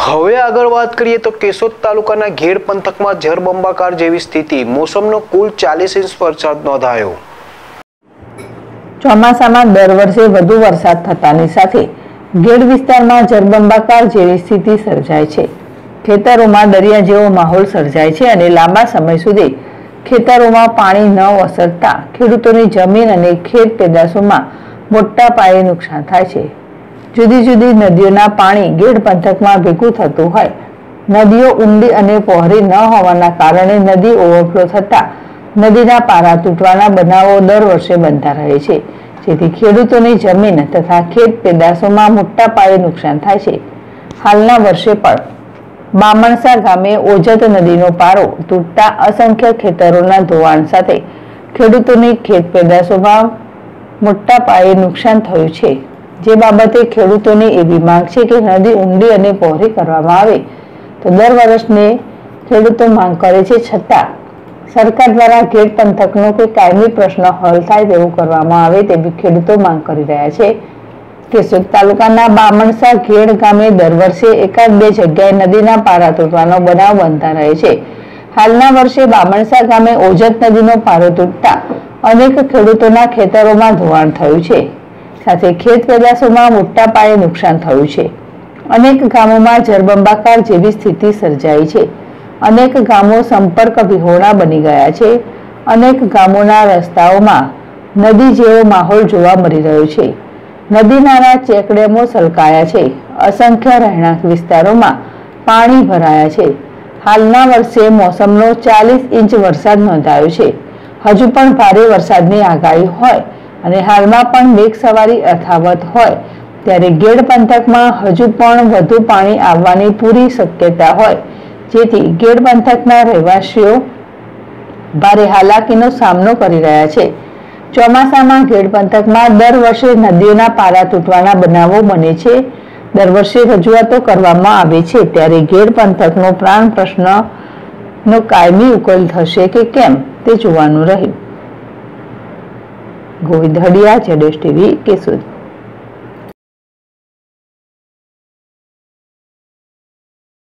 હવે આગળ વાત કરીએ તો કેશોદ તાલુકાના ઘેડ પંથકમાં જળબંબાકાર જેવી સ્થિતિ, મોસમનો કુલ 40 ઇંચ વરસાદ નોંધાયો। ચોમાસામાં દર વર્ષે વધુ વરસાદ થતાની સાથે ઘેડ વિસ્તારમાં જળબંબાકાર જેવી સ્થિતિ સર્જાય છે। ખેતરોમાં દરિયા જેવો માહોલ સર્જાય છે અને લાંબા સમય સુધી ખેતરોમાં પાણી ન ઓસરતા ખેડૂતોની જમીન અને ખેત પેદાશોમાં મોટા પાયે નુકસાન થાય છે। જુદી જુદી નદીઓના પાણી ઘેડ પંથકમાં ભેગું થતું હોય, નદીઓ ઊંડી અને પહોળી ન હોવાના કારણે નદી ઓવરફ્લો થતા નદીના પારા તૂટવાના બનાવો દર વર્ષે બનતા રહે છે, જેથી ખેડૂતોની જમીન તથા ખેત પેદાશોમાં મોટા પાયે નુકસાન થાય છે। હાલના વર્ષે પણ બામણસા ગામે ઓજત નદીનો પારો તૂટતા અસંખ્ય ખેતરોના ધોવાણ સાથે ખેડૂતોની ખેત પેદાશોમાં મોટા પાયે નુકસાન થયું છે, જે બાબતે ખેડૂતોની એવી માંગ છે કે નદી ઊંડી અને પહોળી કરવામાં આવે તો દર વર્ષને ખેડૂતો માંગ કરે છે, છતાં સરકાર દ્વારા ઘેડ પંથકનો કોઈ કાયમી પ્રશ્ન હલ થાય તેવું કરવામાં આવે તેવી ખેડૂતો માંગ કરી રહ્યા છે। કેશોદ તાલુકાના બામણસા ઘેડ ગામે દર વર્ષે એકાદ બે જગ્યાએ નદીના પારા તૂટવાનો બનાવ બનતા રહે છે। હાલના વર્ષે બામણસા ગામે ઓજત નદીનો પારો તૂટતા અનેક ખેડૂતોના ખેતરોમાં ધોવાણ થયું છે, સાથે ખેત પેદાશોમાં મોટા પાયે નુકસાન થયું છે। અનેક ગામોમાં જળબંબાકાર જેવી સ્થિતિ સર્જાઈ છે। અનેક ગામો સંપર્ક વિહોણા બની ગયા છે। અનેક ગામોના રસ્તાઓમાં નદી જેવો માહોલ જોવા મળી રહ્યો છે। નદી નાળા ચેકડેમો છલકાયા છે। અસંખ્ય રહેણાંક વિસ્તારોમાં પાણી ભરાયા છે। હાલના વર્ષે મોસમનો 40 ઇંચ વરસાદ નોંધાયો છે। હજુ પણ ભારે વરસાદની આગાહી હોય અને હાલમાં પણ મેઘ સવારી યથાવત હોય ત્યારે ઘેડ પંથકમાં હજુ પણ વધુ પાણી આવવાની પૂરી શક્યતા હોય, જેથી ઘેડ પંથકના રહેવાસીઓ ભારે હાલાકીનો સામનો કરી રહ્યા છે। ચોમાસામાં ઘેડ પંથકમાં દર વર્ષે નદીઓના પારા તૂટવાના બનાવો બને છે। દર વર્ષે રજૂઆતો કરવામાં આવે છે, ત્યારે ઘેડ પંથકનો પ્રાણ પ્રશ્નનો કાયમી ઉકેલ થશે કે કેમ તે જોવાનું રહ્યું। ગોવિંદ હડિયા, ZSTV, કેશોદ।